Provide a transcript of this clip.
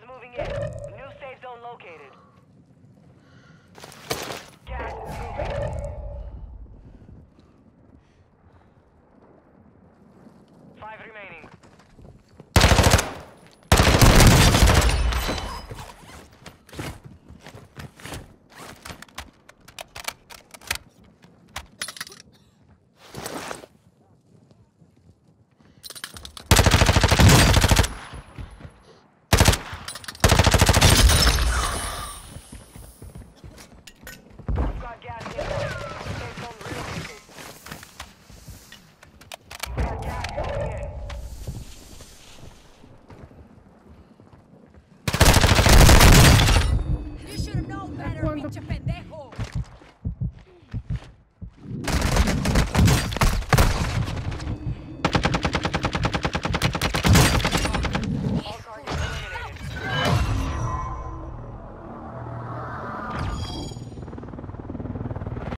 moving in. New safe zone located. Gas is moving. 5 remaining. Got gas inbound. Safe zone relocated. You got gas coming in. You should have known better, pinche pendejo.